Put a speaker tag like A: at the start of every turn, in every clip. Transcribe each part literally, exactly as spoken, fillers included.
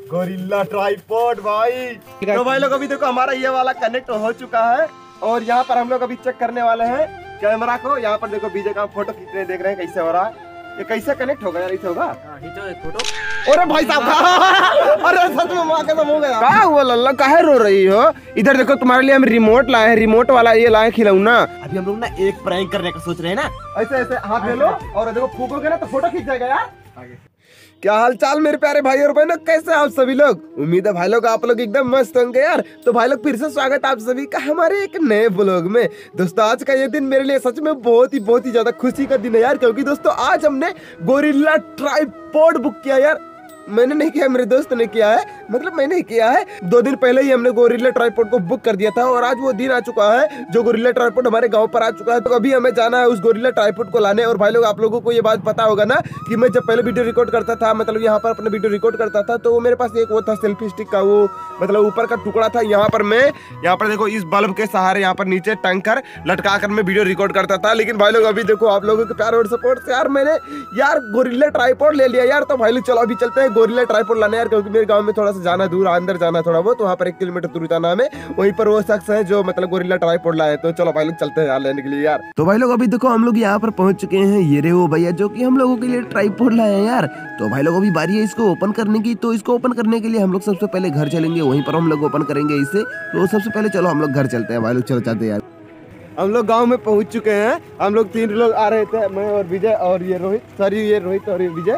A: Gorilla tripod भाई। तो भाई लोग अभी देखो हमारा ये वाला कनेक्ट हो चुका है और यहाँ पर हम लोग अभी चेक करने वाले हैं कैमरा को। यहाँ पर देखो बीजे का फोटो खींचने देख रहे हैं कैसे हो रहा है, ये कैसे कनेक्ट होगा यार, ऐसे होगा फोटो। अरे भाई साहब, अरे सच में माँ कसम हो गया। क्या हुआ लल्ला, काहे रो रही हो? इधर देखो तुम्हारे लिए हम रिमोट लाए हैं, रिमोट वाला ये लाए खिलौना। अभी हम लोग ना एक प्रैंक करने का सोच रहे हैं ना, ऐसे ऐसे हाथ ले लो और देखो फूकोगे ना तो फोटो खींच जाएगा यार। क्या हाल चाल मेरे प्यारे भाई और बहनों, कैसे आप सभी लोग? उम्मीद है भाई लोग आप लोग एकदम मस्त होंगे यार। तो भाई लोग फिर से स्वागत आप सभी का हमारे एक नए ब्लॉग में। दोस्तों आज का ये दिन मेरे लिए सच में बहुत ही बहुत ही ज्यादा खुशी का दिन है यार, क्योंकि दोस्तों आज हमने गोरिल्ला ट्राइपॉड बुक किया यार। मैंने नहीं किया, मेरे दोस्त ने किया है, मतलब मैंने ही किया है। दो दिन पहले ही हमने गोरिल्ला ट्राइपॉड को बुक कर दिया था और आज वो दिन आ चुका है जो गोरिल्ला ट्राइपॉड हमारे गांव पर आ चुका है। तो अभी हमें जाना है उस गोरिल्ला ट्राइपॉड को लाने। और भाई लोग आप लोगों को ये बात पता होगा ना कि मैं जब पहले वीडियो रिकॉर्ड करता था, मतलब यहाँ पर अपने वीडियो रिकॉर्ड करता था, तो मेरे पास एक वो था सेल्फी स्टिक का, वो मतलब ऊपर का टुकड़ा था। यहाँ पर मैं यहाँ पर देखो इस बल्ब के सहारे यहाँ पर नीचे टंकर लटका कर मैं वीडियो रिकॉर्ड करता था। लेकिन भाई लोग अभी देखो आप लोगों के प्यार और सपोर्ट से यार मैंने यार गोरिल्ला ट्राइपॉड ले लिया यार। तो भाई लोग चलो अभी चलते हैं गोरिल्ला ट्राइपॉड लाने यार, क्योंकि मेरे गांव में थोड़ा सा जाना दूर, अंदर जाना थोड़ा बहुत, वहाँ पर एक किलोमीटर दूर जाना हमें। वहीं पर वो शख्स है जो मतलब गोरिल्ला ट्राइपॉड लाए। तो चलो भाई लोग चलते हैं यार लेने के लिए यार। तो भाई लोग अभी देखो हम लोग यहाँ पर पहुंच चुके हैं। ये रे वो भैया जो कि हम लोगों के लिए ट्राइपॉड लाए हैं यार। तो भाई लोग अभी बारी है इसको ओपन करने की। तो इसको ओपन करने के लिए हम लोग सबसे पहले घर चलेंगे, वहीं पर हम लोग ओपन करेंगे इसे। तो सबसे पहले चलो हम लोग घर चलते हैं भाई लोग, चलो चलते हैं यार। हम लोग गांव में पहुंच चुके हैं। हम लोग तीन लोग आ रहे थे, मैं और विजय और ये रोहित, सॉरी ये रोहित और ये विजय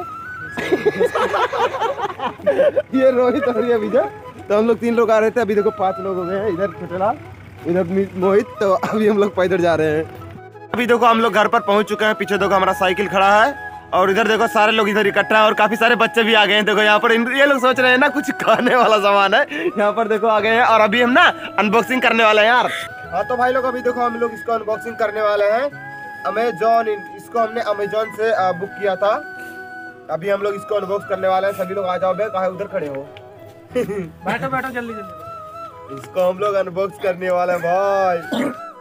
A: ये रोहित और ये विजय। तो हम लोग तीन लोग आ रहे थे, अभी देखो पांच लोग हो गए हैं। इधर छोटेलाल, इधर मोहित। तो अभी हम लोग पैदल जा रहे हैं। अभी देखो हम लोग घर पर पहुंच चुके हैं। पीछे देखो हमारा साइकिल खड़ा है और इधर देखो सारे लोग इधर इकट्ठा है और काफी सारे बच्चे भी आ गए हैं। देखो यहाँ पर ये लोग सोच रहे हैं ना कुछ खाने वाला सामान है, यहाँ पर देखो आ गए हैं। और अभी हम ना अनबॉक्सिंग करने वाले हैं यार। हाँ तो भाई लोग अभी देखो हम लोग इसको अनबॉक्सिंग करने वाले हैं। अमेजॉन, इसको हमने अमेजॉन से बुक किया था। अभी हम लोग इसको अनबॉक्स करने वाले हैं। सभी लोग आ जाओ बे, कहाँ उधर खड़े हो
B: बैठो बैठो जल्दी जल्दी।
A: इसको हम लोग अनबॉक्स करने वाले हैं भाई।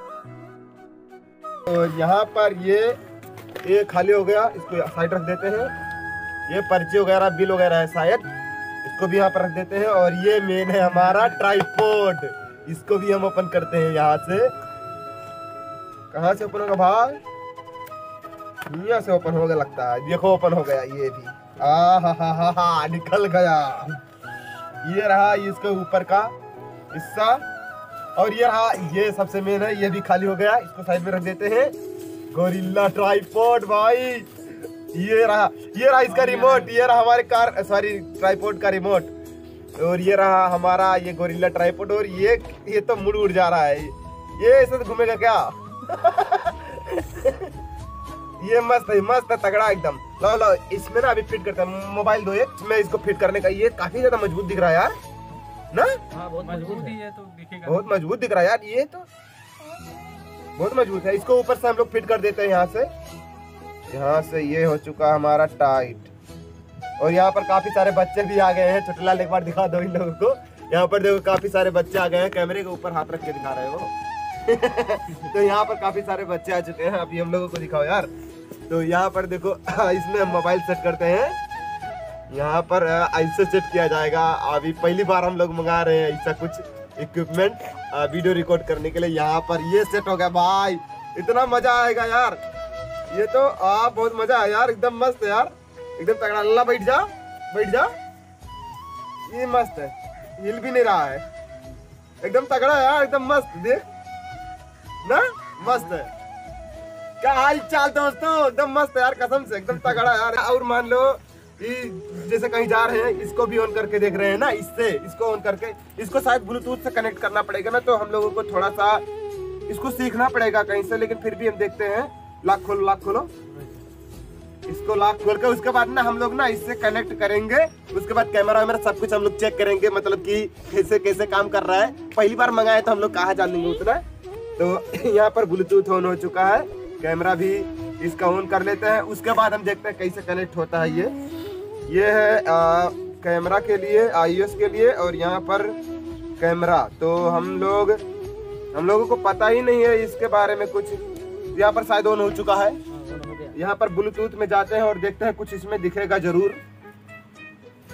A: और यहाँ पर ये ये खाली हो गया, इसको साइड रख देते हैं। ये पर्ची वगैरह बिल वगैरह है शायद, इसको भी यहाँ पर रख देते हैं। और ये मेन है हमारा ट्राइपॉड, इसको भी हम ओपन करते हैं यहाँ से। कहाँ से ओपन होगा भाई? यहाँ से ओपन हो गया लगता है। देखो ओपन हो गया ये भी। आ हा हा हा हा निकल गया। ये रहा इसके ऊपर का हिस्सा और ये रहा, ये सबसे मेन है, ये भी खाली हो गया। इसको साइड में रख देते हैं। गोरिल्ला ट्राइपॉड भाई, ये रहा ये रहा इसका रिमोट। ये रहा हमारे कार सॉरी ट्राइपॉड का रिमोट। और ये रहा हमारा ये गोरिल्ला ट्राइपॉड। और ये ये तो मुड़ उड़ जा रहा है, ये ऐसे तो घूमेगा क्या? ये मस्त है, मस्त है, तगड़ा एकदम। लो लो इसमें ना अभी फिट करते हैं। मोबाइल दो एक, मैं इसको फिट करने का। ये काफी ज्यादा मजबूत दिख रहा है यार ना।
B: हाँ, बहुत मजबूत है तो दिखेगा,
A: बहुत मजबूत दिख रहा है यार। ये तो बहुत मजबूत है। इसको ऊपर से हम लोग फिट कर देते हैं यहाँ से। यहाँ से ये हो चुका हमारा टाइट। और यहाँ पर काफी सारे बच्चे भी आ गए हैं। छोटेलाल एक बार दिखा दो इन लोगों को। यहाँ पर देखो काफी सारे बच्चे आ गए हैं। कैमरे के ऊपर हाथ रख के दिखा रहे हो तो यहाँ पर काफी सारे बच्चे आ चुके हैं। अभी हम लोगों को दिखाओ यार। तो यहाँ पर देखो इसमें हम मोबाइल सेट करते हैं। यहाँ पर ऐसे सेट किया जाएगा। अभी पहली बार हम लोग मंगा रहे हैं ऐसा कुछ इक्विपमेंट वीडियो रिकॉर्ड करने के लिए। यहाँ पर ये सेट हो गया भाई, इतना मजा आएगा यार। ये तो आ बहुत मजा है यार, एकदम मस्त है यार, एकदम तगड़ा। अल्लाह बैठ जा बैठ जा, ये मस्त है, हिल भी नहीं रहा है, एकदम तगड़ा है यार, एकदम मस्त। देख ना, मस्त है। क्या हाल चाल दोस्तों? एकदम मस्त है यार, कसम से एकदम तगड़ा यार। और मान लो जैसे कहीं जा रहे हैं, इसको भी ऑन करके देख रहे हैं ना, इससे इसको ऑन करके, इसको शायद ब्लूटूथ से कनेक्ट करना पड़ेगा ना। तो हम लोगों को थोड़ा सा इसको सीखना पड़ेगा कहीं से, लेकिन फिर भी हम देखते हैं। लॉक खोलो, लॉक खोलो, इसको लॉक खोल के उसके बाद ना हम लोग ना इससे कनेक्ट करेंगे। उसके बाद कैमरा वैमरा सब कुछ हम लोग चेक करेंगे, मतलब कि कैसे कैसे काम कर रहा है। पहली बार मंगाए तो हम लोग कहाँ जानेंगे उतना। तो यहाँ पर ब्लूटूथ ऑन हो चुका है, कैमरा भी इसका ऑन कर लेते हैं। उसके बाद हम देखते हैं कैसे कनेक्ट होता है। ये ये है आ, कैमरा के लिए, आईओएस के लिए, और यहाँ पर कैमरा। तो हम लोग हम लोगों को पता ही नहीं है इसके बारे में कुछ। यहाँ पर शायद ऑन हो चुका है। यहाँ पर ब्लूटूथ में जाते हैं और देखते हैं कुछ इसमें दिखेगा जरूर।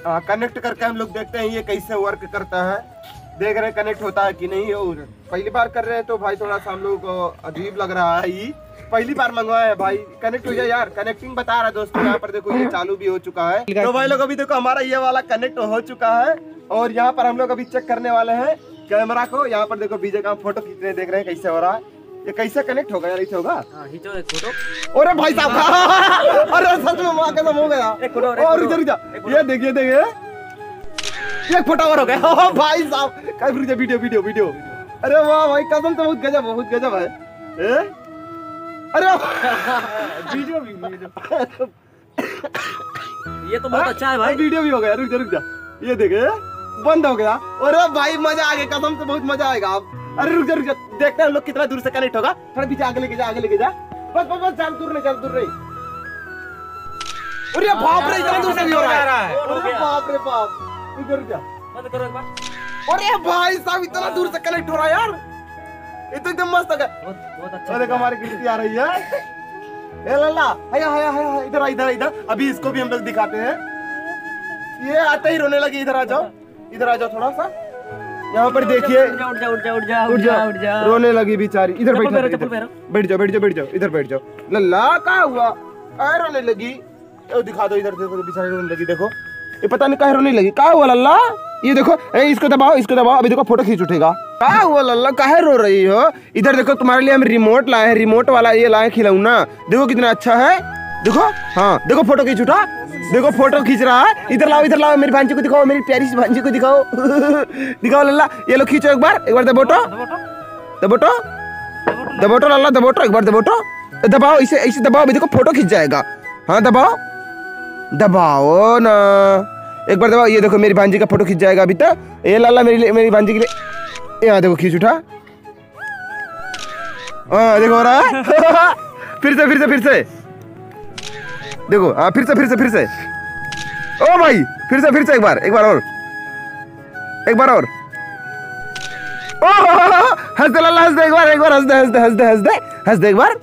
A: कनेक्ट करके हम लोग देखते हैं ये कैसे वर्क करता है। देख रहे हैं कनेक्ट होता है कि नहीं। और पहली बार कर रहे हैं तो भाई थोड़ा सा हम लोग को अजीब लग रहा है। ये पहली बार मंगवाया है भाई। कनेक्ट हो जाए यार। कनेक्टिंग बता रहा है दोस्तों। यहाँ पर देखो ये चालू भी हो चुका है। तो भाई लोग अभी देखो हमारा ये वाला कनेक्ट हो चुका है। और यहाँ पर हम लोग अभी चेक करने वाले हैं कैमरा को। यहाँ पर देखो बीजे का फोटो खींचने देख रहे हैं कैसे हो रहा है। ये कैसे कनेक्ट होगा यार? ऐसे होगा? अरे भाई साहब, अरे सच में माँ कसम हो गया। और रुक जा रुक जा, ये देखिए देखिए एक फोटो और हो गया। ओ भाई साहब, काय रुक जा, वीडियो वीडियो वीडियो। अरे वाह भाई कसम से बहुत गजब बहुत गजब है। ए? अरे
B: वीडियो भी वीडियो ये तो बहुत अच्छा है भाई।
A: वीडियो भी हो गया। रुक जा रुक जा, ये देखे बंद हो गया। अरे भाई मजा आ गया, कसम से बहुत मजा आएगा अब। अरे रुक जा रुक जा, देखते हैं हम लोग कितना दूर से कनेक्ट होगा। थोड़ा पीछे आगे लेके जा आगे लेके जा। बस बस बस, ज्यादा दूर नहीं ज्यादा दूर नहीं। अरे बाप रे, इतना दूर से भी हो रहा है। अरे बाप रे बाप, रुक जा रुक जा,
B: बंद करो एक बार।
A: अरे भाई साहब इतना दूर से कनेक्ट हो रहा है यार। ये तो एकदम मस्त है।
B: बहुत बहुत अच्छा।
A: देखो हमारी कृति आ रही है। ए लल्ला, हया हया हया, इधर इधर इधर। अभी इसको भी हम लोग दिखाते हैं। ये आते ही रोने लगी। इधर आ जाओ, इधर आ जाओ थोड़ा सा। यहाँ पर देखिए,
B: उठ जा उठ जा उठ जा उठ जा
A: उठ जा
B: उठ जा।
A: रोने लगी बेचारी। इधर बैठ जाओ,
B: चप्पल पहनो।
A: बैठ जाओ बैठ जाओ बैठ जाओ, इधर बैठ जाओ। लल्ला क्या हुआ? क्या रोने लगी? ओ दिखा दो, इधर देखो बेचारी रोने लगी। देखो ये पता नहीं क्या रोने लगी। क्या हुआ लल्ला? ये देखो, ए इसको दबाओ इसको दबाओ, अभी देखो फोटो खींच उठेगा। क्या हुआ लल्ला, काहे रो रही हो? इधर देखो तुम्हारे लिए हम रिमोट लाए हैं। रिमोट वाला ये लाए खिलौना। देखो कितना अच्छा है। देखो हाँ देखो फोटो खींच उठा। देखो फोटो खींच रहा है। इधर लाओ इधर लाओ, मेरी भांजी को दिखाओ, मेरी प्यारी सी भांजी को दिखाओ। दिखाओ लल्ला, ये लो खींचो एक बार, एक बार दबोटो दबोटो दबोटो लल्ला दबोटो, एक बार दबोटो। दबाओ इसे, ऐसे दबाओ, अभी देखो फोटो खींच जाएगा। हाँ दबाओ दबाओ ना, एक बार दबाओ। ये देखो मेरी भांजी का फोटो खींच जाएगा अभी तक। ये लाला मेरी मेरी भांजी के लिए। यहाँ देखो खींच उठा। हाँ देखो हो रहा है। फिर से फिर से फिर से देखो। हाँ फिर से फिर से फिर से। ओ भाई फिर से फिर से एक बार एक बार और एक बार और। ओ हंस दे लल्ला, हंस दे एक बार एक बार, हंस दे हंस दे हंस दे हंस दे हंस दे एक बार।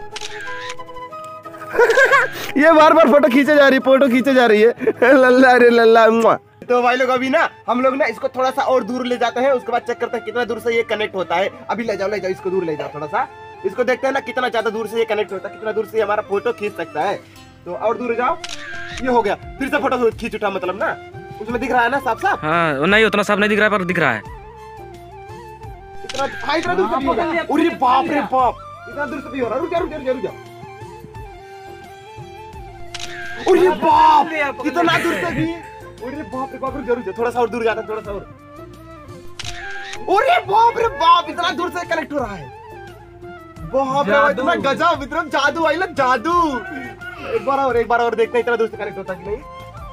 A: ये बार बार फोटो खींचे जा रही फोटो खींचे जा रही है लल्ला। अरे लल्ला। तो भाई लोग अभी ना हम लोग ना इसको थोड़ा सा और दूर ले जाते हैं। उसके बाद चेक करते हैं कितना दूर से ये कनेक्ट होता है। अभी ले जाओ ले जाओ, इसको दूर ले जाओ थोड़ा सा। इसको देखते हैं ना कितना ज्यादा दूर से ये कनेक्ट होता है, कितना दूर से ये हमारा फोटो खींच सकता है। तो और दूर जाओ। ये हो गया, फिर से फोटो खींच उठा। मतलब ना उसमें दिख रहा है ना साफ साफ।
B: हाँ नहीं उतना साफ नहीं दिख रहा है पर दिख रहा है।
A: इतना हाँ, इतना दूर से भी हो रहा है। अरे बाप रे बाप, इतना दूर से भी हो रहा है। रुक जा रुक जा रुक जा। अरे बाप, इतना दूर से भी। अरे बाप रे बाप, रुक जा रुक जा, थोड़ा सा और दूर जाता है, थोड़ा सा और। अरे बाप रे बाप, इतना दूर से कनेक्ट हो रहा है। बाप रे, इतना गजब, इतना जादू आई ना जादू। एक बार और एक बार और देखते हैं इतना दूर से कनेक्ट होता कि नहीं।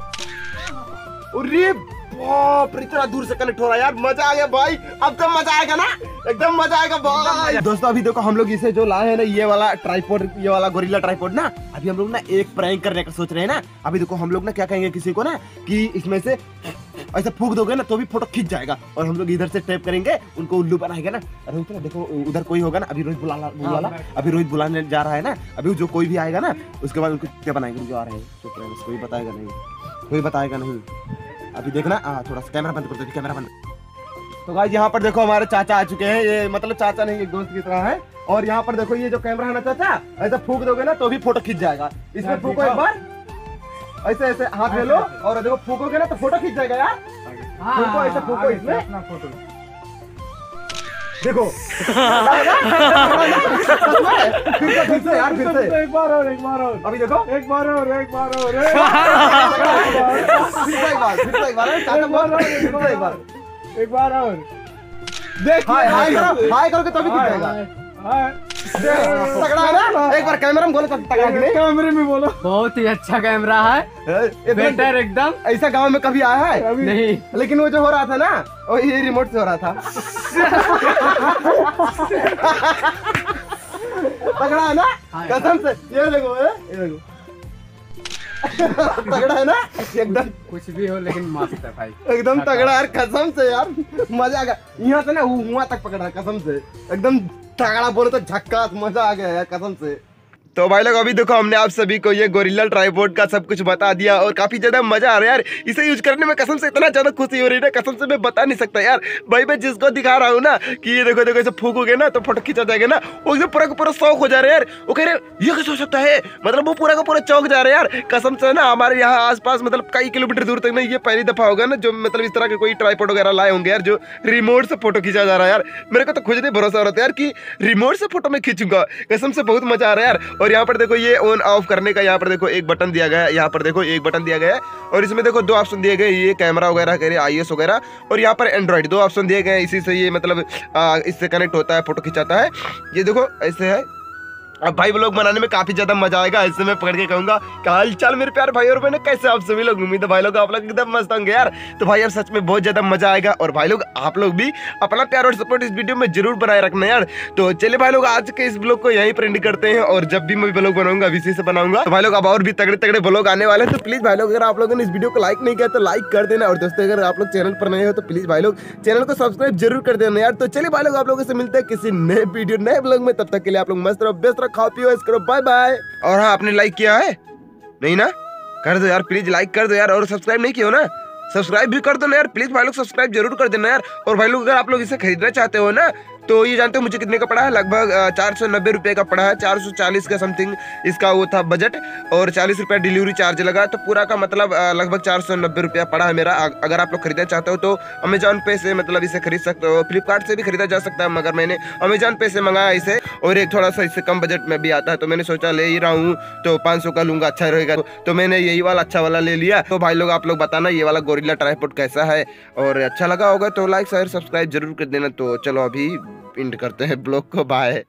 A: अरे बाप रे, इतना दूर से कनेक्ट हो रहा है यार। मजा आ गया भाई, अब तो मजा आएगा ना, एकदम मजा आएगा भाई। दोस्तों अभी देखो हम लोग इसे जो लाए हैं ना, ये वाला ट्राइपॉड, ये वाला गोरिल्ला ट्राइपॉड ना, अभी हम लोग ना एक प्रैंक करने का सोच रहे हैं ना। अभी देखो हम लोग ना क्या कहेंगे किसी को ना कि इसमें से ऐसे फूंक दोगे ना तो भी फोटो खींच जाएगा। और हम लोग इधर से टैप करेंगे, उनको उल्लू बनाएंगे ना। रोहित ना देखो उधर कोई होगा ना, अभी रोहित बुला बुला अभी रोहित बुलाने जा रहा है ना। अभी जो कोई भी आएगा ना उसके बाद उनको क्या बनाएंगे, जो आ रहे हैं चुप रहे, कोई बताएगा नहीं, कोई बताएगा नहीं। अभी देखना, आ, थोड़ा सा कैमरा बंद कर दो, कैमरा बंद। तो गाइस यहाँ पर देखो हमारे चाचा आ चुके हैं। ये मतलब चाचा नहीं, एक दोस्त की तरह है। और यहाँ पर देखो ये जो कैमरा है ना चाचा, ऐसा फूंक दोगे ना तो भी फोटो खींच जाएगा। इसमें फूंको एक बार, ऐसे ऐसे हाथ में लो और देखो फूंकोगे ना तो फोटो खींच जाएगा यार। फूंको ऐसे फूंको इसमें अपना फोटो देखो। फिर से फिर से यार, फिर से
B: एक बार और एक बार और
A: अभी देखो
B: एक बार और एक बार और
A: फिर से एक बार फिर से एक बार एक बार
B: एक बार और
A: देख। हाय करो, हाय करोगे तभी दिख जाएगा। तगड़ा है ना? एक बार कैमरा में बोलो तो तगड़ा कि नहीं?
B: कैमरे में बोलो। बहुत ही अच्छा कैमरा है, बेटर एकदम।
A: ऐसा गांव में कभी आया है
B: नहीं,
A: लेकिन वो जो हो रहा था ना वो ये रिमोट से हो रहा था। तगड़ा है ना? कसम से। ये देखो ये देखो तगड़ा है ना एकदम।
B: कुछ भी हो लेकिन मस्त है भाई,
A: एकदम तगड़ा यार, कसम से यार मजा आ गया। यहाँ से ना हुआ तक पकड़ रहा है कसम से, एकदम तगड़ा बोले तो झक्कास, मजा आ गया यार कसम से। तो भाई लोग अभी देखो हमने आप सभी को ये गोरिल्ला ट्राइपॉड का सब कुछ बता दिया और काफी ज्यादा मजा आ रहा है यार इसे यूज करने में। कसम से इतना ज्यादा खुशी हो रही है ना, कसम से मैं बता नहीं सकता यार। भाई मैं जिसको दिखा रहा हूँ ना कि ये देखो देखो इसे फूकोगे ना तो फोटो खींचा जाएगा ना, वो एकदम पूरा का पूरा शौक हो जा रहा है यार। वो कह रहे ये कैसे हो सकता है, मतलब वो पूरा का पूरा चौक जा रहा है यार। कसम से ना हमारे यहाँ आसपास मतलब कई किलोमीटर दूर तक ना ये पहली दफा होगा ना जो मतलब इस तरह के कोई ट्राइपॉड वगैरह लाए होंगे यार जो रिमोट से फोटो खींचा जा रहा है यार। मेरे को तो खुद नहीं भरोसा हो रहा था यार कि रिमोट से फोटो में खींचूंगा। कसम से बहुत मजा आ रहा है यार। और यहाँ पर देखो ये ऑन ऑफ करने का यहाँ पर देखो एक बटन दिया गया है, यहाँ पर देखो एक बटन दिया गया है और इसमें देखो दो ऑप्शन दिए गए, ये कैमरा वगैरह करे आई एस वगैरह, और यहाँ पर एंड्रॉइड दो ऑप्शन दिए गए हैं। इसी से ये मतलब आ, इससे कनेक्ट होता है, फोटो खिंचाता है। ये देखो ऐसे है। अब भाई व्लॉग बनाने में काफी ज्यादा मजा आएगा। ऐसे मैं पकड़ के कहूंगा क्या हाल चाल मेरे प्यार भाई और बहनों, कैसे आप सभी लोग। उम्मीद है भाई लोग आप लोग एकदम मस्त होंगे यार। तो भाई अब सच में बहुत ज्यादा मजा आएगा और भाई लोग आप लोग भी अपना प्यार और सपोर्ट इस वीडियो में जरूर बनाए रखना यार। तो चलिए भाई लोग आज के इस ब्लॉग को यहीं पर एंड करते हैं और जब भी मैं ब्लॉग बनाऊंगा इसी से बनाऊंगा। तो भाई लोग अब और भी तगड़े तगड़े ब्लॉग आने वाले हैं। तो प्लीज भाई लोग अगर आप लोगों ने इस वीडियो को लाइक नहीं किया तो लाइक कर देना, और दोस्तों अगर आप लोग चैनल पर नए हो तो प्लीज भाई लोग चैनल को सब्सक्राइब जरूर कर देना यार। तो चलिए भाई लोग आप लोगों से मिलते हैं किसी नए वीडियो नए ब्लॉग में। तब तक के लिए आप लोग मस्त रहो, बेस्ट रहो, खाओ पियो, करो, बाय बाय। और हाँ आपने लाइक किया है नहीं ना, कर दो यार प्लीज, लाइक कर दो यार। और सब्सक्राइब नहीं किया हो ना, सब्सक्राइब भी कर दो ना यार प्लीज भाई लोग, सब्सक्राइब जरूर कर देना यार। और भाई लोग अगर आप लोग इसे खरीदना चाहते हो ना तो ये जानते हो मुझे कितने का पड़ा है, लगभग चार सौ नब्बे रुपये का पड़ा है, चार सौ चालीस का समथिंग इसका वो था बजट, और चालीस रुपया डिलीवरी चार्ज लगा। तो पूरा का मतलब लगभग चार सौ नब्बे रुपया पड़ा है मेरा। अगर आप लोग खरीदना चाहते हो तो अमेजॉन पे से मतलब इसे खरीद सकते हो, फ्लिपकार्ट से भी खरीदा जा सकता है, मगर मैंने अमेजॉन पे से मंगाया इसे और एक थोड़ा सा इससे कम बजट में भी आता है। तो मैंने सोचा ले ही रहा हूँ तो पाँच सौ का लूंगा, अच्छा रहेगा। तो मैंने यही वाला अच्छा वाला ले लिया। तो भाई लोग आप लोग बताना ये वाला गोरिल्ला ट्राइपॉड कैसा है, और अच्छा लगा होगा तो लाइक शेयर सब्सक्राइब जरूर कर देना। तो चलो अभी एंड करते हैं ब्लॉग को, बाय।